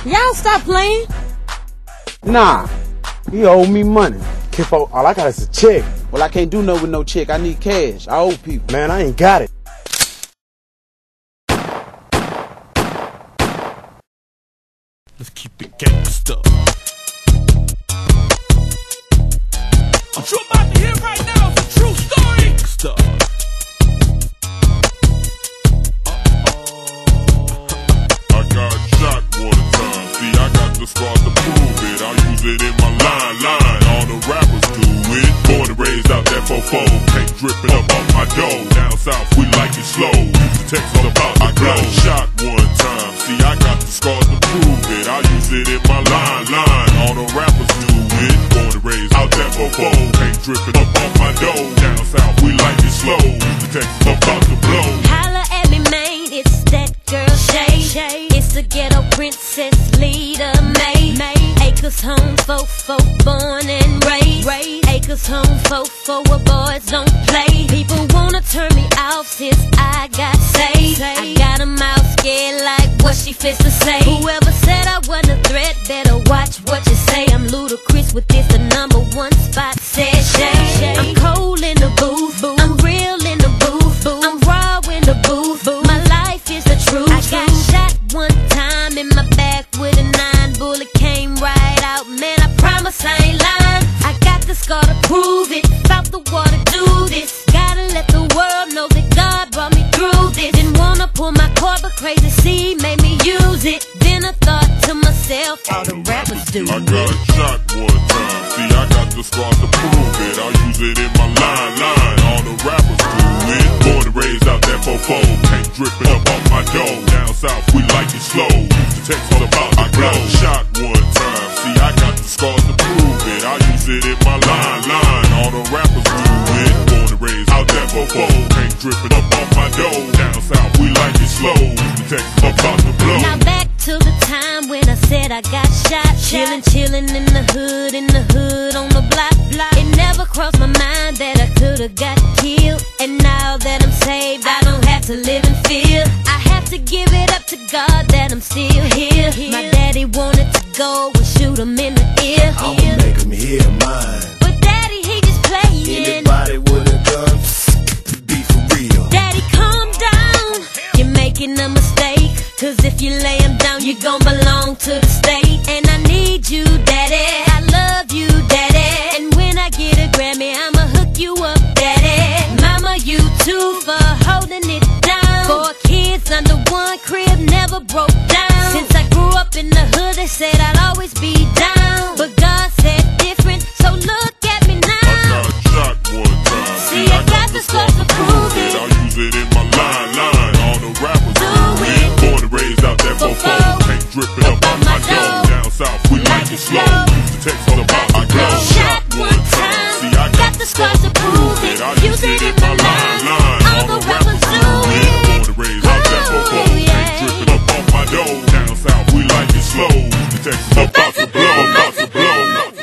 Y'all stop playing. Nah, he owe me money. Kifo, all I got is a check. Well, I can't do nothing with no check. I need cash. I owe people. Man, I ain't got it. Let's keep it gangsta. What you about to hear right now is a true story. Gangsta. I got shot one time. See, I got the scars to prove it. I use it in my line. All the rappers do it. Born and raised out that fofo. Paint dripping up off my dough. Down south, we like it slow. Use the text all about the glow. Shot one time. See, I got the scars to prove it. I use it in my line. All the rappers do it. Born and raised out that fofo. Paint dripping up off my dough. Down south, we like it slow. Use the text about the blow. Holla at me, man, it's that girl Shay. It's the ghetto princess leader, May. Acres home, fofo, born and raised. Acres home, fofo, where boys don't play. People wanna turn me off since I got saved. I got 'em out scared like what she fits to say. Whoever said I wasn't a threat, better watch what you say. I'm ludicrous with this, the #1 spot, said Shay. I'm cold in the booth, I'm real in the booth, I'm raw in the booth. My life is the truth. I got shot one time in my back with a 9. Bullet came right out, man, I promise I ain't lying. I got the scar to prove it. Found the water, do this. Gotta let the world know that God brought me through this. Didn't wanna pull my cord, but crazy C made me use it. Then I thought to myself, all the rappers do I got shot one time. See, I got the scars to prove it. I use it in my line. All the rappers do it. Born and raised out that fofo. Paint dripping up off my dough. Down south, we like it slow. Use the text all about the glow. Shot one time. See, I got the scars to prove it. I use it in my line. All the rappers do it. Born and raised out that fofo. Paint dripping up off my dough. Down south, we like it slow. Use the text about the blow. Now back to the time when I said I got shot. Chillin' in the hood on the block. It never crossed my mind that I could've got killed. And now that I'm saved, I don't have to live in fear. I have to give it up to God that I'm still here. My daddy wanted to go and shoot him in the ear. I'ma make him hear mine. But daddy, he just playing. Anybody would've done to be for real. Daddy, calm down. You're making a mistake. Cause if you lay him down, you're gon' belong to the state. And I need you, daddy. I love you, daddy. And when I get a Grammy, I'ma hook you up, daddy. Mama, you too for holding it down. 4 kids under one crib, never broke down. Since I grew up in the hood, they said I'd always be down. But God said different, so look at me now. I got shot one time. See, I got the stuff to prove it. I use it in my line. All the rappers do it. Born and raised out that fofo. Paint dripping up on my dough. Down south, we like it slow. Use the text all about my glow. Shot one time. See, I got the scars to prove it. I use it in my line. All the rappers do it. Born and raised out that fofo. Paint dripping up on my dough. Down south, we like it slow. Use the text about to blow. About to blow.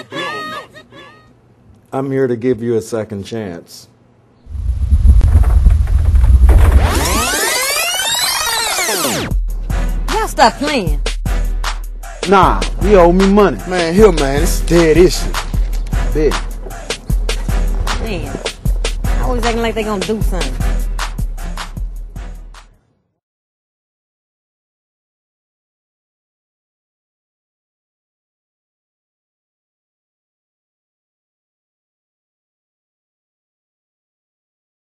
I'm here to give you a second chance. Y'all stop playing. Nah, he owe me money. Man, here, man, it's a dead issue. Bet. Man, always acting like they gonna do something.